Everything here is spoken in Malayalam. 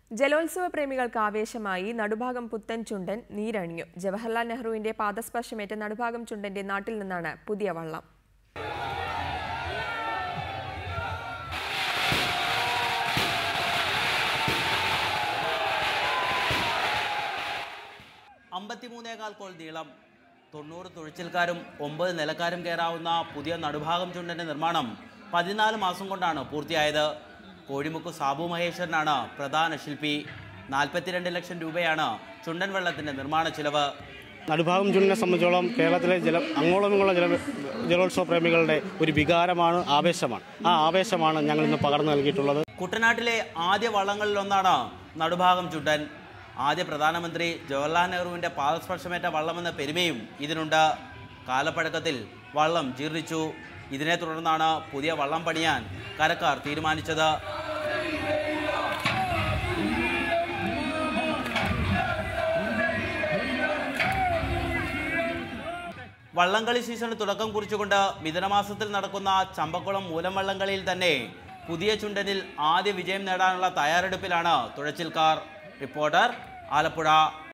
ജലോത്സവ പ്രേമികൾക്ക് ആവേശമായി നടുഭാഗം പുത്തൻ ചുണ്ടൻ നീരണിഞ്ഞു. ജവഹർലാൽ നെഹ്റുവിന്റെ പാദസ്പർശമേറ്റ നടുഭാഗം ചുണ്ടന്റെ നാട്ടിൽ നിന്നാണ് പുതിയ വള്ളം. കോൾ നീളം, 90 തുഴച്ചിൽക്കാരും 9 നിലക്കാരും കയറാവുന്ന പുതിയ നടുഭാഗം ചുണ്ടന്റെ നിർമ്മാണം 14 മാസം കൊണ്ടാണ് പൂർത്തിയായത്. കോഴിമുക്ക് സാബു മഹേശ്വരനാണ് പ്രധാന ശില്പി. 42 ലക്ഷം രൂപയാണ് ചുണ്ടൻ വെള്ളത്തിന്റെ നിർമ്മാണ ചിലവ്. നടുഭാഗം ചുണ്ടനെ സംബന്ധിച്ചോളം കേരളത്തിലെ അങ്ങോളം ഇങ്ങോളം ജലോത്സവ പ്രേമികളുടെ ഒരു വികാരമാണ്, ആവേശമാണ്. ആ ആവേശമാണ് ഞങ്ങൾ ഇന്ന് പകർന്നു നൽകിയിട്ടുള്ളത്. കുട്ടനാട്ടിലെ ആദ്യ വള്ളങ്ങളിലൊന്നാണ് നടുഭാഗം ചുണ്ടൻ. ആദ്യ പ്രധാനമന്ത്രി ജവഹർലാൽ നെഹ്റുവിന്റെ പാദസ്പർശമേറ്റ വള്ളമെന്ന പെരുമയും ഇതിനുണ്ട്. കാലപ്പഴക്കത്തിൽ വള്ളം ജീർണിച്ചു. ഇതിനെ തുടർന്നാണ് പുതിയ വള്ളം പണിയാൻ കരക്കാർ തീരുമാനിച്ചത്. വള്ളംകളി സീസണ് തുടക്കം കുറിച്ചുകൊണ്ട് മിഥുനമാസത്തിൽ നടക്കുന്ന ചമ്പക്കുളം മൂലം വള്ളംകളിയിൽ തന്നെ പുതിയ ചുണ്ടനിൽ ആദ്യ വിജയം നേടാനുള്ള തയ്യാറെടുപ്പിലാണ് തുഴച്ചിൽക്കാർ. റിപ്പോർട്ടർ, ആലപ്പുഴ.